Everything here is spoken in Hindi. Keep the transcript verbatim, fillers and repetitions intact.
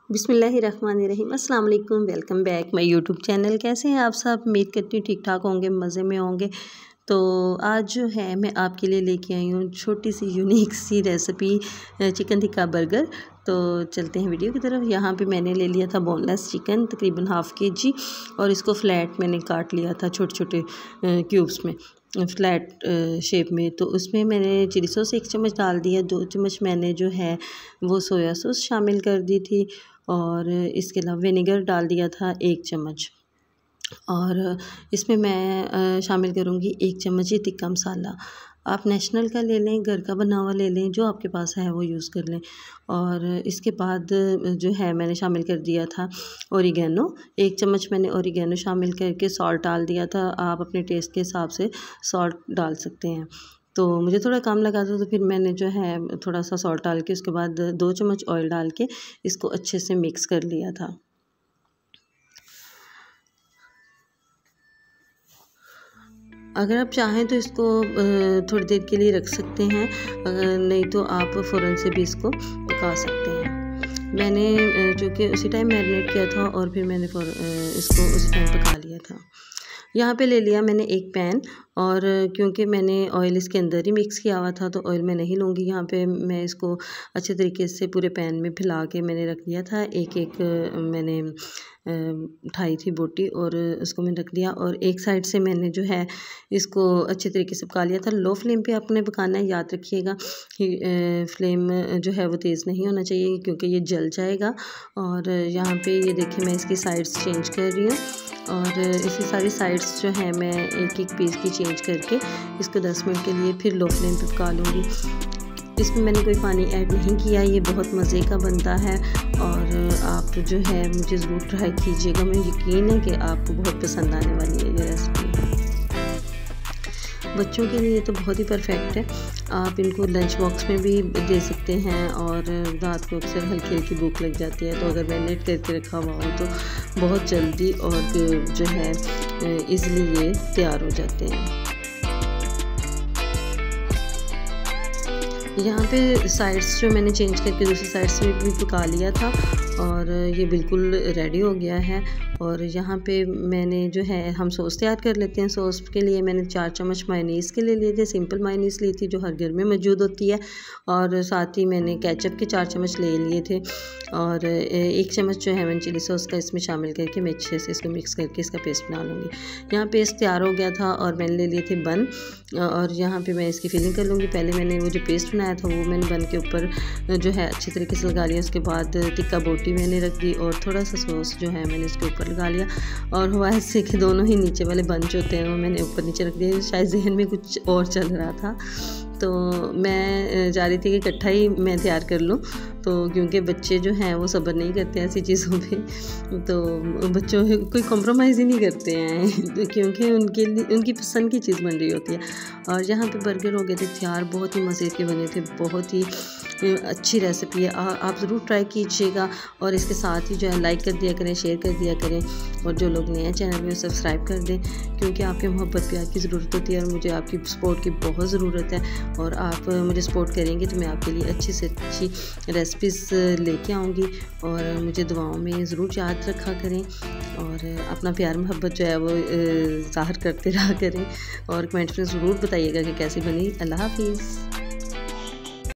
बिस्मिल्लाहिर्रहमानिर्रहीम। अस्सलाम वालेकुम, welcome back my YouTube channel. कैसे हैं आप सब? उम्मीद करती हूँ ठीक ठाक होंगे, मज़े में होंगे। तो आज जो है मैं आपके लिए लेके आई हूँ छोटी सी यूनिक सी रेसिपी, चिकन टिक्का बर्गर। तो चलते हैं वीडियो की तरफ। यहाँ पे मैंने ले लिया था बोनलेस चिकन, तकरीबन हाफ़ के जी, और इसको फ्लैट मैंने काट लिया था छोटे छोटे क्यूब्स में, फ्लैट शेप में। तो उसमें मैंने चिली सॉस एक चम्मच डाल दिया, दो चम्मच मैंने जो है वो सोया सॉस शामिल कर दी थी, और इसके अलावा विनेगर डाल दिया था एक चम्मच। और इसमें मैं शामिल करूँगी एक चम्मच ही टिक्का मसाला। आप नेशनल का ले लें, घर का बना हुआ ले लें, जो आपके पास है वो यूज़ कर लें। और इसके बाद जो है मैंने शामिल कर दिया था ओरिगेनो, एक चम्मच मैंने ओरिगेनो शामिल करके सॉल्ट डाल दिया था। आप अपने टेस्ट के हिसाब से सॉल्ट डाल सकते हैं। तो मुझे थोड़ा कम लगा था, तो फिर मैंने जो है थोड़ा सा सॉल्ट डाल के उसके बाद दो चम्मच ऑयल डाल के इसको अच्छे से मिक्स कर लिया था। अगर आप चाहें तो इसको थोड़ी देर के लिए रख सकते हैं, अगर नहीं तो आप फ़ौरन से भी इसको पका सकते हैं। मैंने जो कि उसी टाइम मैरिनेट किया था और फिर मैंने इसको उसी टाइम पका लिया था। यहाँ पे ले लिया मैंने एक पैन, और क्योंकि मैंने ऑयल इसके अंदर ही मिक्स किया हुआ था तो ऑयल मैं नहीं लूँगी। यहाँ पे मैं इसको अच्छे तरीके से पूरे पैन में फैला के मैंने रख दिया था। एक एक मैंने उठाई थी बोटी और उसको मैंने रख दिया, और एक साइड से मैंने जो है इसको अच्छे तरीके से पका लिया था। लो फ्लेम पे आपने पकाना है, याद रखिएगा कि फ्लेम जो है वो तेज़ नहीं होना चाहिए क्योंकि ये जल जाएगा। और यहाँ पे ये देखिए मैं इसकी साइड्स चेंज कर रही हूँ, और इसी सारी साइड्स जो है मैं एक एक पीस की चेंज करके इसको दस मिनट के लिए फिर लो फ्लेम पे पका लूँगी। इसमें मैंने कोई पानी ऐड नहीं किया, ये बहुत मज़े का बनता है, और आप जो है मुझे ज़रूर ट्राई कीजिएगा। मुझे यकीन है कि आपको बहुत पसंद आने वाली है ये रेसिपी। बच्चों के लिए तो बहुत ही परफेक्ट है। आप इनको लंच बॉक्स में भी दे सकते हैं, और रात को अक्सर हल्की हल्की भूख लग जाती है, तो अगर मैरिनेट करके रखा हुआ हो तो बहुत जल्दी और जो है इजीली ये तैयार हो जाते हैं। यहाँ पे साइड्स जो मैंने चेंज करके दूसरी साइड्स में भी पका लिया था, और ये बिल्कुल रेडी हो गया है। और यहाँ पे मैंने जो है हम सॉस तैयार कर लेते हैं। सॉस के लिए मैंने चार चम्मच मायोनीज़ के ले लिए थे, सिंपल मायोनीज़ ली थी जो हर घर में मौजूद होती है, और साथ ही मैंने केचप के चार चम्मच ले लिए थे, और एक चम्मच जो है मैंने चिली सॉस का इसमें शामिल करके मैं अच्छे से इसको मिक्स करके इसका पेस्ट बना लूँगी। यहाँ पेस्ट तैयार हो गया था, और मैंने ले लिए थे बन, और यहाँ पे मैं इसकी फिलिंग कर लूँगी। पहले मैंने वो जो पेस्ट बनाया था वो मैंने बन के ऊपर जो है अच्छी तरीके से लगा लिया। उसके बाद टिक्का बोटी मैंने रख दी, और थोड़ा सा सॉस जो है मैंने इसके ऊपर लगा लिया, और हुआ ऐसे कि दोनों ही नीचे वाले बंच होते हैं वो मैंने ऊपर नीचे रख दिया। शायद जहन में कुछ और चल रहा था, तो मैं जा रही थी कि इकट्ठा ही मैं तैयार कर लूँ, तो क्योंकि बच्चे जो हैं वो सब्र नहीं करते ऐसी चीज़ों पे, तो बच्चों कोई कॉम्प्रोमाइज़ ही नहीं करते हैं क्योंकि उनके लिए उनकी पसंद की चीज़ बन रही होती है। और यहाँ पे बर्गर हो गए थे तैयार, बहुत ही मज़े के बने थे, बहुत ही अच्छी रेसिपी है। आ, आप ज़रूर ट्राई कीजिएगा, और इसके साथ ही जो है लाइक कर दिया करें, शेयर कर दिया करें, और जो लोग नए हैं चैनल में सब्सक्राइब कर दें, क्योंकि आपके मोहब्बत प्यार की ज़रूरत होती है और मुझे आपकी सपोर्ट की बहुत ज़रूरत है। और आप मुझे सपोर्ट करेंगे तो मैं आपके लिए अच्छी से अच्छी रेसिपीज़ लेके आऊँगी, और मुझे दुआओं में ज़रूर याद रखा करें, और अपना प्यार मोहब्बत जो है वो ज़ाहिर करते रहा करें, और कमेंट्स में ज़रूर बताइएगा कि कैसी बनी। अल्लाह हाफिज़।